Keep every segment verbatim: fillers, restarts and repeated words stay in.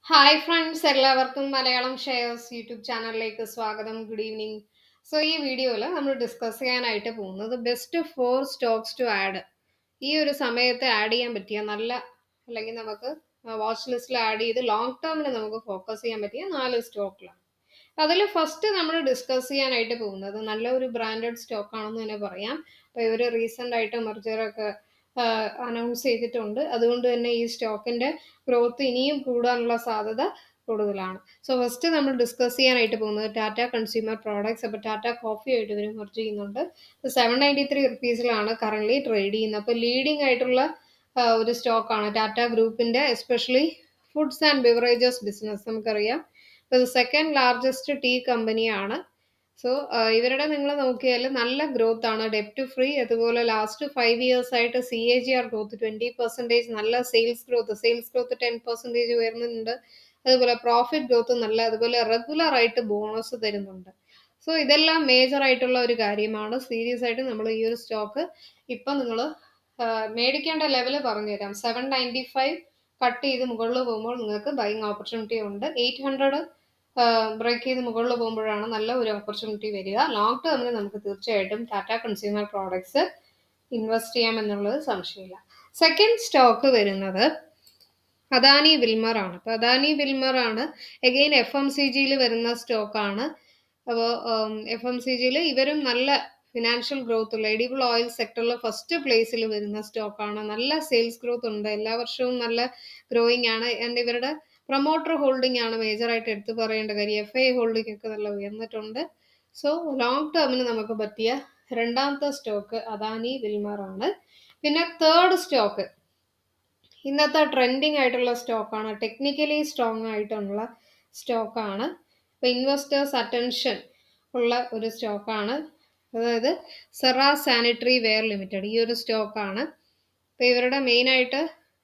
Hi friends, എല്ലാവർക്കും Malayalam shares YouTube ചാനലിലേക്ക് സ്വാഗതം. Good evening. സോ ഈ വീഡിയോയിൽ നമ്മൾ ഡിസ്കസ് ചെയ്യാനായിട്ട് പോകുന്നത് best for stocks to add. ഈ ഒരു സമയത്ത് ആഡ് ചെയ്യാൻ പറ്റിയ നല്ല, അല്ലെങ്കിൽ നമുക്ക് വാച്ച് ലിസ്റ്റിൽ ആഡ് ചെയ്ത് ലോങ് ടേമിന് നമുക്ക് ഫോക്കസ് ചെയ്യാൻ പറ്റിയ നാല് സ്റ്റോക്കിലാണ്. അതിൽ ഫസ്റ്റ് നമ്മൾ ഡിസ്കസ് ചെയ്യാനായിട്ട് പോകുന്നത് നല്ല ഒരു ബ്രാൻഡഡ് സ്റ്റോക്ക് ആണെന്ന് തന്നെ പറയാം. അപ്പോൾ ഇവർ റീസെൻ്റ് ആയിട്ട് മെർജറൊക്കെ അനൗൺസ് ചെയ്തിട്ടുണ്ട്. അതുകൊണ്ട് തന്നെ ഈ സ്റ്റോക്കിൻ്റെ ഗ്രോത്ത് ഇനിയും കൂടാനുള്ള സാധ്യത കൂടുതലാണ്. സോ ഫസ്റ്റ് നമ്മൾ ഡിസ്കസ് ചെയ്യാനായിട്ട് പോകുന്നത് ടാറ്റ കൺസ്യൂമർ പ്രോഡക്ട്സ്. അപ്പോൾ ടാറ്റ കോഫി ആയിട്ട് ഇവർ മെർജ് ചെയ്യുന്നുണ്ട്. സെവൻ നയൻറ്റി ത്രീ റുപ്പീസിലാണ് കറൻ്റ്ലി ട്രേഡ് ചെയ്യുന്നത്. അപ്പോൾ ലീഡിംഗ് ആയിട്ടുള്ള ഒരു സ്റ്റോക്കാണ് ടാറ്റ ഗ്രൂപ്പിൻ്റെ, especially foods and beverages business. നമുക്കറിയാം ഇത് സെക്കൻഡ് ലാർജസ്റ്റ് ടീ കമ്പനിയാണ്. സോ ഇവരുടെ നിങ്ങൾ നോക്കിയാൽ നല്ല ഗ്രോത്ത് ആണ്, ഡെപ്റ്റ് ഫ്രീ. അതുപോലെ ലാസ്റ്റ് ഫൈവ് ഇയേഴ്സ് ആയിട്ട് C A G R growth twenty percentage, നല്ല sales growth sales growth ten percentage ഉയർന്നുണ്ട്. അതുപോലെ പ്രോഫിറ്റ് ഗ്രോത്ത് നല്ല, അതുപോലെ റെഗുലർ ആയിട്ട് ബോണസ് തരുന്നുണ്ട്. സോ ഇതെല്ലാം മേജർ ആയിട്ടുള്ള ഒരു കാര്യമാണ്. സീരിയസ് ആയിട്ട് നമ്മൾ ഈ ഒരു സ്റ്റോക്ക് ഇപ്പം നിങ്ങൾ മേടിക്കേണ്ട ലെവൽ പറഞ്ഞുതരാം. സെവൻ നയൻറ്റി ഫൈവ് കട്ട് ചെയ്ത് മുകളിൽ പോകുമ്പോൾ നിങ്ങൾക്ക് ബൈങ് ഓപ്പർച്യൂണിറ്റി ഉണ്ട്. എയ്റ്റ് ഹൺഡ്രഡ് ബ്രേക്ക് ചെയ്ത് മുകളിൽ പോകുമ്പോഴാണ് നല്ല ഒരു ഓപ്പർച്യൂണിറ്റി വരിക. ലോങ് ടേമിൽ നമുക്ക് തീർച്ചയായിട്ടും ടാറ്റ കൺസ്യൂമർ പ്രോഡക്ട്സ് ഇൻവെസ്റ്റ് ചെയ്യാം എന്നുള്ളത് സംശയമില്ല. സെക്കൻഡ് സ്റ്റോക്ക് വരുന്നത് അദാനി വിൽമർ ആണ്. അപ്പോൾ അദാനി വിൽമർ ആണ് എഗെയിൻ എഫ് എം സി ജിയിൽ വരുന്ന സ്റ്റോക്കാണ്. അപ്പോൾ എഫ് എം സി ജിയിൽ ഇവരും നല്ല ഫിനാൻഷ്യൽ ഗ്രോത്ത് ഉള്ള, എഡിബിൾ ഓയിൽ സെക്ടറിൽ ഫസ്റ്റ് പ്ലേസിൽ വരുന്ന സ്റ്റോക്കാണ്. നല്ല സെയിൽസ് ഗ്രോത്ത് ഉണ്ട്, എല്ലാ വർഷവും നല്ല ഗ്രോയിങ് ആണ്. ആൻഡ് ഇവരുടെ പ്രൊമോട്ടർ ഹോൾഡിംഗ് ആണ് മേജറായിട്ട് എടുത്തു പറയേണ്ട കാര്യം. എഫ് ഐ ഹോൾഡിംഗ് ഒക്കെ നല്ല ഉയർന്നിട്ടുണ്ട്. സോ ലോങ് ടേമിന് നമുക്ക് പറ്റിയ രണ്ടാമത്തെ സ്റ്റോക്ക് അദാനി വിൽമർ ആണ്. പിന്നെ തേർഡ് സ്റ്റോക്ക് ഇന്നത്തെ ട്രെൻഡിങ് ആയിട്ടുള്ള സ്റ്റോക്കാണ്, ടെക്നിക്കലി സ്ട്രോങ് ആയിട്ടുള്ള സ്റ്റോക്കാണ്. അപ്പോൾ ഇൻവെസ്റ്റേഴ്സ് അറ്റൻഷൻ ഉള്ള ഒരു സ്റ്റോക്കാണ്. അതായത് സെറ സാനിറ്ററി വെയർ ലിമിറ്റഡ്, ഈ ഒരു സ്റ്റോക്കാണ്. അപ്പോൾ ഇവരുടെ മെയിനായിട്ട്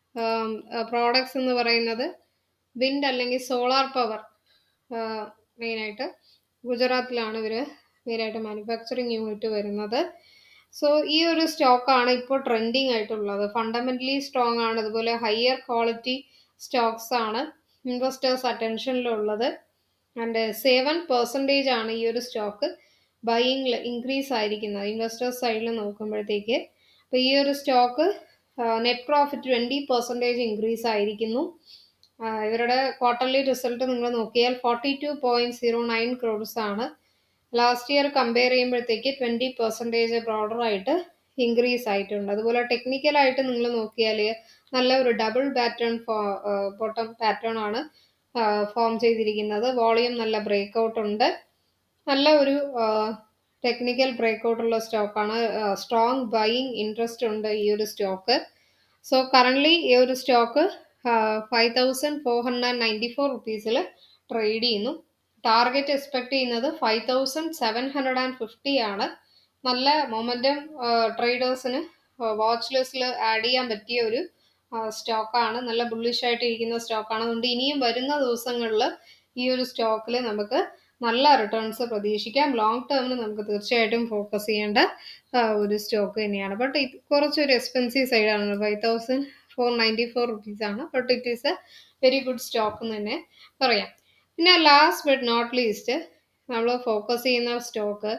പ്രോഡക്ട്സ് എന്ന് പറയുന്നത് വിൻഡ് അല്ലെങ്കിൽ സോളാർ പവർ. മെയിനായിട്ട് ഗുജറാത്തിലാണ് ഇവർ മെയിനായിട്ട് മാനുഫാക്ചറിങ് യൂണിറ്റ് വരുന്നത്. സോ ഈ ഒരു സ്റ്റോക്കാണ് ഇപ്പോൾ ട്രെൻഡിങ് ആയിട്ടുള്ളത്. ഫണ്ടമെന്റലി സ്ട്രോങ് ആണ്, അതുപോലെ ഹയർ ക്വാളിറ്റി സ്റ്റോക്സ് ആണ് ഇൻവെസ്റ്റേഴ്സ് അറ്റൻഷനിലുള്ളത്. ആൻഡ് സെവൻ പെർസെൻറ്റേജ് ആണ് ഈ ഒരു സ്റ്റോക്ക് ബൈയിങ്ങിൽ ഇൻക്രീസ് ആയിരിക്കുന്നത് ഇൻവെസ്റ്റേഴ്സ് സൈഡിൽ നോക്കുമ്പോഴത്തേക്ക്. അപ്പോൾ ഈ ഒരു stock net profit twenty percentage increase ആയിരിക്കുന്നു. ഇവരുടെ ക്വാർട്ടർലി റിസൾട്ട് നിങ്ങൾ നോക്കിയാൽ forty two point zero nine crores ആണ്. ലാസ്റ്റ് ഇയർ കമ്പയർ ചെയ്യുമ്പോഴത്തേക്ക് ട്വൻറ്റി പെർസെൻറ്റേജ് ബ്രോഡറായിട്ട് ഇൻക്രീസ് ആയിട്ടുണ്ട്. അതുപോലെ ടെക്നിക്കലായിട്ട് നിങ്ങൾ നോക്കിയാൽ നല്ല ഒരു ഡബിൾ പാറ്റേൺ ഫോ ബോട്ടം പാറ്റേൺ ആണ് ഫോം ചെയ്തിരിക്കുന്നത്. വോളിയം നല്ല ബ്രേക്ക് ഔട്ട് ഉണ്ട്, നല്ല ഒരു ടെക്നിക്കൽ ബ്രേക്ക് ഔട്ട് ഉള്ള സ്റ്റോക്കാണ്. സ്ട്രോങ് ബൈയിങ് ഇൻട്രസ്റ്റ് ഉണ്ട് ഈ ഒരു സ്റ്റോക്ക്. സോ കറൻ്റ്ലി ഈ ഒരു stock five thousand four hundred ninety four റുപ്പീസിൽ ട്രേഡ് ചെയ്യുന്നു. ടാർഗറ്റ് എക്സ്പെക്ട് ചെയ്യുന്നത് five thousand seven hundred and fifty ആണ്. നല്ല മൊമെൻറ്റം ട്രേഡേഴ്സിന് വാച്ച് ലിസ്റ്റിൽ ആഡ് ചെയ്യാൻ പറ്റിയ ഒരു സ്റ്റോക്കാണ്. നല്ല ബുള്ളിഷ് ആയിട്ട് ഇരിക്കുന്ന സ്റ്റോക്കാണ്. അതുകൊണ്ട് ഇനിയും വരുന്ന ദിവസങ്ങളിൽ ഈ ഒരു സ്റ്റോക്കിൽ നമുക്ക് നല്ല റിട്ടേൺസ് പ്രതീക്ഷിക്കാം. ലോങ് ടേമിന് നമുക്ക് തീർച്ചയായിട്ടും ഫോക്കസ് ചെയ്യേണ്ട ഒരു സ്റ്റോക്ക് തന്നെയാണ്. ബട്ട് ഇത് കുറച്ചൊരു എക്സ്പെൻസീവ് സൈഡാണ്. Five thousand four ninety four rupees ആണ്. But it is a very good stock എന്ന് തന്നെ പറയാം. പിന്നെ ലാസ്റ്റ് ബട്ട് നോട്ട് ലീസ്റ്റ് നമ്മൾ ഫോക്കസ് ചെയ്യുന്ന സ്റ്റോക്ക്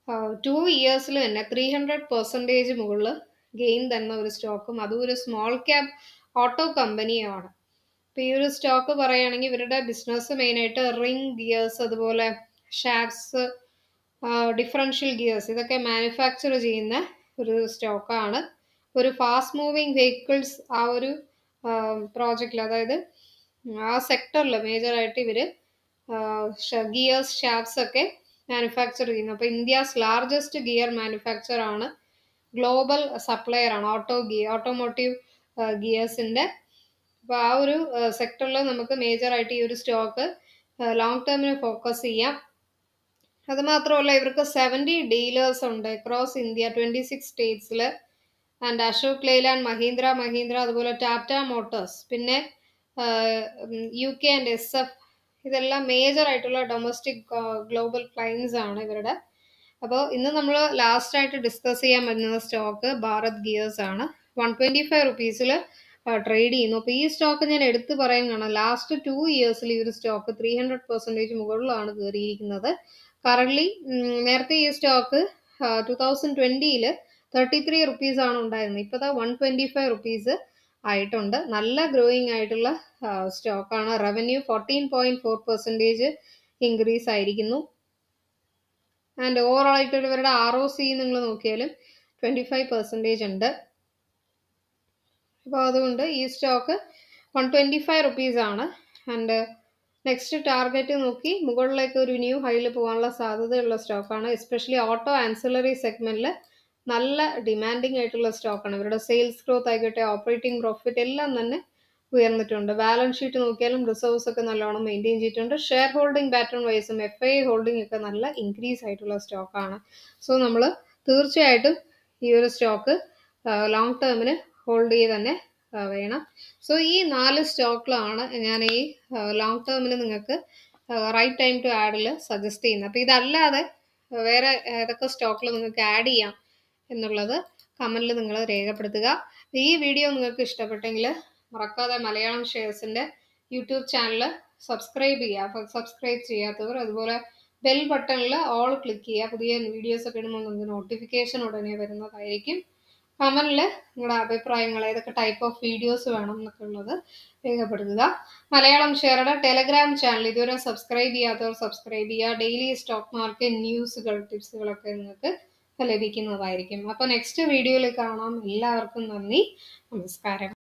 ടു ഇയേഴ്സിൽ തന്നെ ത്രീ ഹൺഡ്രഡ് പെർസെൻറ്റേജ് മുകളിൽ ഗെയിൻ തന്ന ഒരു സ്റ്റോക്കും, അതും ഒരു സ്മോൾ ക്യാപ് ഓട്ടോ കമ്പനിയാണ്. അപ്പോൾ ഈ ഒരു സ്റ്റോക്ക് പറയുകയാണെങ്കിൽ ഇവരുടെ ബിസിനസ് മെയിനായിട്ട് റിംഗ് ഗിയേഴ്സ്, അതുപോലെ ഷാഫ്റ്റ്സ്, ഡിഫറൻഷ്യൽ ഗിയേഴ്സ്, ഇതൊക്കെ മാനുഫാക്ചർ ചെയ്യുന്ന ഒരു സ്റ്റോക്കാണ്. ഒരു ഫാസ്റ്റ് മൂവിങ് വെഹിക്കിൾസ് ആ ഒരു പ്രോജക്റ്റിൽ, അതായത് ആ സെക്ടറിൽ മേജറായിട്ട് ഇവർ ഗിയേഴ്സ് ഷാഫ്റ്റ്സ് ഒക്കെ മാനുഫാക്ചർ ചെയ്യുന്നു. അപ്പോൾ ഇന്ത്യസ് ലാർജസ്റ്റ് ഗിയർ മാനുഫാക്ചർ ആണ്, ഗ്ലോബൽ സപ്ലയർ ആണ് ഓട്ടോ ഗിയർ ഓട്ടോമോട്ടീവ് ഗിയേഴ്സിൻ്റെ. അപ്പോൾ ആ ഒരു സെക്ടറിൽ നമുക്ക് മേജറായിട്ട് ഈ ഒരു സ്റ്റോക്ക് ലോങ് ടേമിന് ഫോക്കസ് ചെയ്യാം. അതുമാത്രമല്ല ഇവർക്ക് സെവൻറ്റി ഡീലേഴ്സ് ഉണ്ട് അക്രോസ് ഇന്ത്യ, ട്വൻറ്റി സിക്സ് സ്റ്റേറ്റ്സിൽ. ആൻഡ് അശോക് ലെയ്ലാൻഡ്, മഹീന്ദ്ര മഹീന്ദ്ര, അതുപോലെ ടാറ്റ മോട്ടോഴ്സ്, പിന്നെ U K and S F, ഇതെല്ലാം മേജർ ആയിട്ടുള്ള ഡൊമസ്റ്റിക് ഗ്ലോബൽ ക്ലയൻസ് ആണ് ഇവരുടെ. അപ്പോൾ ഇന്ന് നമ്മൾ ലാസ്റ്റ് ആയിട്ട് ഡിസ്കസ് ചെയ്യാൻ പറ്റുന്ന സ്റ്റോക്ക് ഭാരത് ഗിയേഴ്സ് ആണ്. വൺ ട്വൻറ്റി ഫൈവ് റുപ്പീസിൽ ട്രേഡ് ചെയ്യുന്നു. അപ്പോൾ ഈ സ്റ്റോക്ക് ഞാൻ എടുത്തു പറയുന്നതാണ്, ലാസ്റ്റ് ടു ഇയേഴ്സിൽ ഈ ഒരു സ്റ്റോക്ക് ത്രീ ഹൺഡ്രഡ് പെർസെൻറ്റേജ് മുകളിലാണ് കയറിയിരിക്കുന്നത്. കറണ്ട്ലി നേരത്തെ ഈ സ്റ്റോക്ക് ടു തൗസൻഡ് ട്വൻറ്റിയിൽ തേർട്ടി ത്രീ റുപ്പീസ് ആണ് ഉണ്ടായിരുന്നത്. ഇപ്പോൾ വൺ ട്വൻറ്റി ഫൈവ് റുപ്പീസ് ആയിട്ടുണ്ട്. നല്ല ഗ്രോയിങ് ആയിട്ടുള്ള സ്റ്റോക്കാണ്. Revenue fourteen point four percentage increase ആയിരിക്കുന്നു. ആൻഡ് ഓവറോൾ ആയിട്ട് ഇവരുടെ ആർ ഒ സി നിങ്ങൾ നോക്കിയാലും ട്വൻറ്റി ഫൈവ് പെർസെൻറ്റേജ് ഉണ്ട്. അപ്പോൾ അതുകൊണ്ട് ഈ stock one twenty five rupees ആണ്. ആൻഡ് നെക്സ്റ്റ് ടാർഗറ്റ് നോക്കി മുകളിലേക്ക് ഒരു ന്യൂ ഹൈയിൽ പോകാനുള്ള സാധ്യതയുള്ള സ്റ്റോക്കാണ്. എസ്പെഷ്യലി ഓട്ടോ ആൻസിലറി സെഗ്മെന്റിൽ നല്ല ഡിമാൻഡിങ് ആയിട്ടുള്ള സ്റ്റോക്കാണ്. ഇവരുടെ സെയിൽസ് ഗ്രോത്ത് ആയിക്കോട്ടെ, ഓപ്പറേറ്റിംഗ് പ്രോഫിറ്റ് എല്ലാം തന്നെ ഉയർന്നിട്ടുണ്ട്. ബാലൻസ് ഷീറ്റ് നോക്കിയാലും റിസർവ്സ് ഒക്കെ നല്ലോണം മെയിൻറ്റെയിൻ ചെയ്തിട്ടുണ്ട്. ഷെയർ ഹോൾഡിംഗ് പാറ്റേൺ വൈസും എഫ് ഐ ഹോൾഡിംഗ് ഒക്കെ നല്ല ഇൻക്രീസ് ആയിട്ടുള്ള സ്റ്റോക്കാണ്. സോ നമ്മൾ തീർച്ചയായിട്ടും ഈ ഒരു സ്റ്റോക്ക് ലോങ് ടേമിന് ഹോൾഡ് ചെയ്ത് തന്നെ വേണം. സോ ഈ നാല് സ്റ്റോക്കിലാണ് ഞാൻ ഈ ലോങ് ടേമിന് നിങ്ങൾക്ക് റൈറ്റ് ടൈം ടു ആഡിൽ സജസ്റ്റ് ചെയ്യുന്നത്. അപ്പോൾ ഇതല്ലാതെ വേറെ ഏതൊക്കെ സ്റ്റോക്കിൽ നിങ്ങൾക്ക് ആഡ് ചെയ്യാം എന്നുള്ളത് കമൻറ്റിൽ നിങ്ങൾ രേഖപ്പെടുത്തുക. ഈ വീഡിയോ നിങ്ങൾക്ക് ഇഷ്ടപ്പെട്ടെങ്കിൽ മറക്കാതെ മലയാളം ഷെയർസിൻ്റെ യൂട്യൂബ് ചാനൽ സബ്സ്ക്രൈബ് ചെയ്യുക. സബ്സ്ക്രൈബ് ചെയ്യാത്തവർ അതുപോലെ ബെൽ ബട്ടണിൽ ഓൾ ക്ലിക്ക് ചെയ്യുക. പുതിയ വീഡിയോസ് ഒക്കെ ഇടുമ്പോൾ നിങ്ങൾക്ക് നോട്ടിഫിക്കേഷൻ ഉടനെ വരുന്നതായിരിക്കും. കമൻറ്റിൽ നിങ്ങളുടെ അഭിപ്രായങ്ങൾ, ഏതൊക്കെ ടൈപ്പ് ഓഫ് വീഡിയോസ് വേണം എന്നൊക്കെ ഉള്ളത് രേഖപ്പെടുത്തുക. മലയാളം ഷെയറുടെ ടെലഗ്രാം ചാനൽ ഇതുവരെ സബ്സ്ക്രൈബ് ചെയ്യാത്തവർ സബ്സ്ക്രൈബ് ചെയ്യുക. ഡെയിലി സ്റ്റോക്ക് മാർക്കറ്റ് ന്യൂസുകൾ, ടിപ്സുകളൊക്കെ നിങ്ങൾക്ക് ലഭിക്കുന്നതായിരിക്കും. അപ്പോൾ നെക്സ്റ്റ് വീഡിയോയിൽ കാണാം. എല്ലാവർക്കും നന്ദി, നമസ്കാരം.